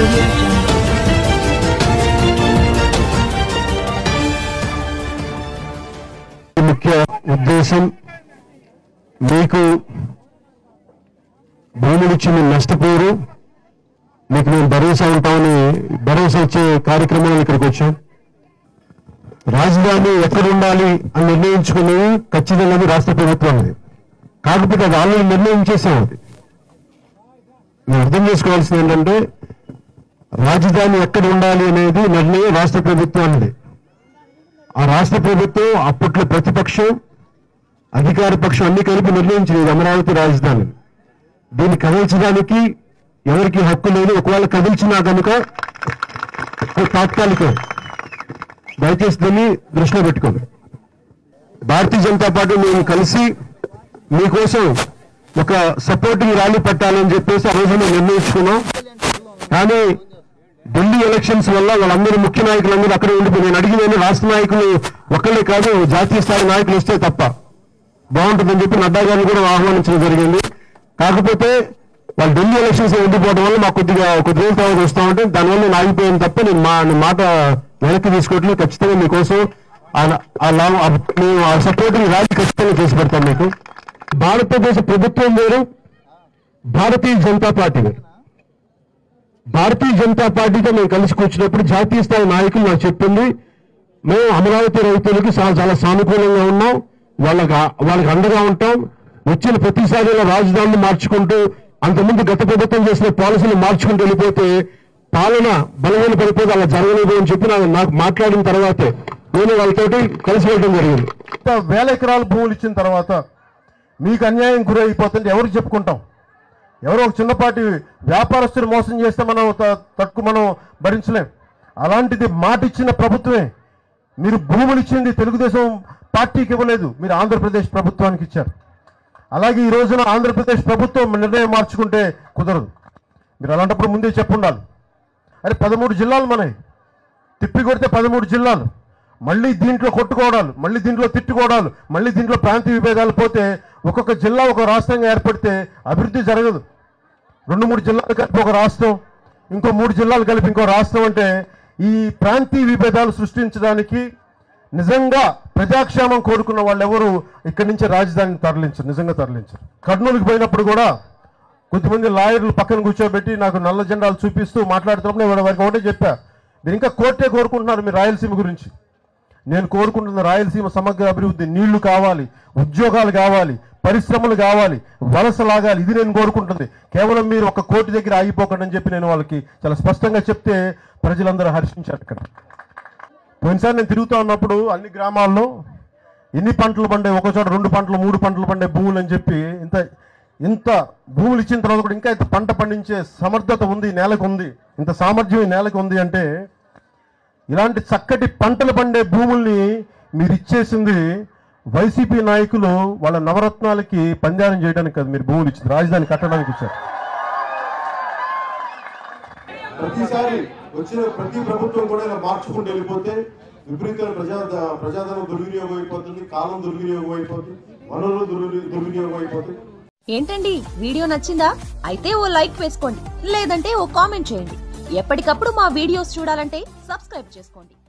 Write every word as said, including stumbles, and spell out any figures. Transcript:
ముఖ్య ఉద్దేశం మీకు భూములిచ్చి మీరు నష్టపోరు, మీకు మేము భరోసా ఉంటామని భరోసా ఇచ్చే కార్యక్రమాలు ఇక్కడికి వచ్చాం. రాజధాని ఎక్కడ ఉండాలి అని నిర్ణయించుకునేది ఖచ్చితంగా రాష్ట్ర ప్రభుత్వం. కాకపోతే అది ఆల్రెడీ నిర్ణయం చేసాం. అది మేము అర్థం చేసుకోవాల్సింది ఏంటంటే రాజధాని ఎక్కడ ఉండాలి అనేది నిర్ణయం రాష్ట్ర ప్రభుత్వానికి. ఆ రాష్ట్ర ప్రభుత్వం అప్పట్లో ప్రతిపక్షం అధికార పక్షం అన్ని కలిపి నిర్ణయించలేదు అమరావతి రాజధాని. దీన్ని కదిల్చడానికి ఎవరికి హక్కు లేదు. ఒకవేళ కదిల్చినా కనుక తాత్కాలికం. దయచేసి దీన్ని దృష్టిలో పెట్టుకోండి. భారతీయ జనతా పార్టీ మేము కలిసి మీకోసం ఒక సపోర్టింగ్ ర్యాలీ పెట్టాలని చెప్పేసి ఆ రోజు మేము నిర్ణయించుకున్నాం. కానీ ఢిల్లీ ఎలక్షన్స్ వల్ల వాళ్ళందరూ ముఖ్య నాయకులందరూ అక్కడే ఉండిపోయి నేను అడిగిన రాష్ట్ర నాయకులు ఒక్కళ్ళే కాదు జాతీయ స్థాయి నాయకులు వస్తే తప్ప బాగుంటుందని చెప్పి నడ్డా గారిని కూడా ఆహ్వానించడం జరిగింది. కాకపోతే వాళ్ళు ఢిల్లీ ఎలక్షన్స్ ఉండిపోవడం వల్ల మాకు కొద్దిగా కొద్ది రోజుల తర్వాత వస్తూ ఉంటే దానివల్ల నేను ఆగిపోయాను తప్ప నేను మా మాట వెనక్కి తీసుకోవట్లేదు. ఖచ్చితంగా మీకోసం మేము ఆ సపోర్టింగ్ ర్యాలీ ఖచ్చితంగా చేసి పెడతాం. మీకు భారతదేశ ప్రభుత్వం వేరు, భారతీయ జనతా పార్టీ వేరు. భారతీయ జనతా పార్టీతో మేము కలిసి కూర్చున్నప్పుడు జాతీయ స్థాయి నాయకులు నాకు చెప్పింది మేము అమరావతి రైతులకి చాలా సానుకూలంగా ఉన్నాం, వాళ్ళకి వాళ్ళకి అండగా ఉంటాం. వచ్చిన ప్రతిసారి రాజధానిని మార్చుకుంటూ అంతకుముందు గత ప్రభుత్వం చేసిన పాలసీలు మార్చుకుంటూ వెళ్ళిపోతే పాలన బలహీన పడిపోతే అలా జరగలేదు అని చెప్పి నాకు మాట్లాడిన తర్వాతే నేను వాళ్ళతోటి కలిసి వెళ్ళడం జరిగింది. వేల ఎకరాల భూములు ఇచ్చిన తర్వాత మీకు అన్యాయం గురి అయిపోతుంది ఎవరికి చెప్పుకుంటాం? ఎవరో ఒక చిన్నపాటి వ్యాపారస్తులు మోసం చేస్తే మనం తక్కువ మనం భరించలేం. అలాంటిది మాట ఇచ్చిన ప్రభుత్వమే. మీరు భూములు ఇచ్చింది తెలుగుదేశం పార్టీకి ఇవ్వలేదు, మీరు ఆంధ్రప్రదేశ్ ప్రభుత్వానికి ఇచ్చారు. అలాగే ఈ రోజున ఆంధ్రప్రదేశ్ ప్రభుత్వం నిర్ణయం మార్చుకుంటే కుదరదు. మీరు అలాంటప్పుడు ముందే చెప్పుండాలి. అరే పదమూడు జిల్లాలు మనవి, తిప్పి కొడితే పదమూడు జిల్లాలు, మళ్ళీ దీంట్లో కొట్టుకోవడాలు, మళ్ళీ దీంట్లో తిట్టుకోవడాలు, మళ్ళీ దీంట్లో ప్రాంతీయ విభేదాలు పోతే ఒక్కొక్క జిల్లా ఒక రాష్ట్రంగా ఏర్పడితే అభివృద్ధి జరగదు. రెండు మూడు జిల్లాలు కలిపి ఒక రాష్ట్రం, ఇంకో మూడు జిల్లాలు కలిపి ఇంకో రాష్ట్రం అంటే ఈ ప్రాంతీయ విభేదాలు సృష్టించడానికి నిజంగా ప్రజాక్షేమం కోరుకున్న వాళ్ళు ఎవరు ఇక్కడి నుంచి రాజధానిని తరలించరు, నిజంగా తరలించరు. కర్నూలుకి పోయినప్పుడు కూడా కొద్దిమంది లాయర్లు పక్కన కూర్చోబెట్టి నాకు నల్ల జెండాలు చూపిస్తూ మాట్లాడుతున్నప్పుడు వారికి ఒకటే చెప్పా, మీరు ఇంకా కోర్టే కోరుకుంటున్నారు మీ రాయలసీమ గురించి. నేను కోరుకుంటున్న రాయలసీమ సమగ్ర అభివృద్ధి, నీళ్లు కావాలి, ఉద్యోగాలు కావాలి, పరిశ్రమలు కావాలి, వలస లాగాలి, ఇది నేను కోరుకుంటుంది. కేవలం మీరు ఒక కోటి దగ్గర ఆగిపోకండి అని చెప్పి నేను వాళ్ళకి చాలా స్పష్టంగా చెప్తే ప్రజలందరూ హర్షించారు. అక్కడ పోయినసారి నేను తిరుగుతూ ఉన్నప్పుడు అన్ని గ్రామాల్లో ఎన్ని పంటలు పండే, ఒక చోట రెండు పంటలు మూడు పంటలు పండే భూములు అని చెప్పి ఇంత ఇంత భూములు ఇచ్చిన తర్వాత కూడా ఇంకా ఇంత పంట పండించే సమర్థత ఉంది నేలకు ఉంది, ఇంత సామర్థ్యం ఈ నేలకు ఉంది అంటే ఇలాంటి చక్కటి పంటలు పండే భూముల్ని మీరు ఇచ్చేసింది వైసీపీ నాయకులు వాళ్ళ నవరత్నాలకి పంజారం చేయడానికి కాదు, మీరు భూములు ఇచ్చింది రాజధాని కట్టడానికి ఇచ్చారు. ప్రతిసారి వచ్చిన ప్రతి ప్రభుత్వం కూడా ఇలా మార్చుకుంటూ వెళ్ళిపోతే విపరీతమైన ప్రజా ప్రజాధనం దుర్వినియోగం అయిపోతుంది, కాలం దుర్వినియోగం అయిపోతుంది, వనరులు దుర్వినియోగం అయిపోతుంది. ఏంటండి వీడియో నచ్చిందా? అయితే ఓ లైక్ వేసుకోండి, లేదంటే ఓ కామెంట్ చేయండి. ఎప్పటికప్పుడు మా వీడియోస్ చూడాలంటే సబ్స్క్రైబ్ చేసుకోండి.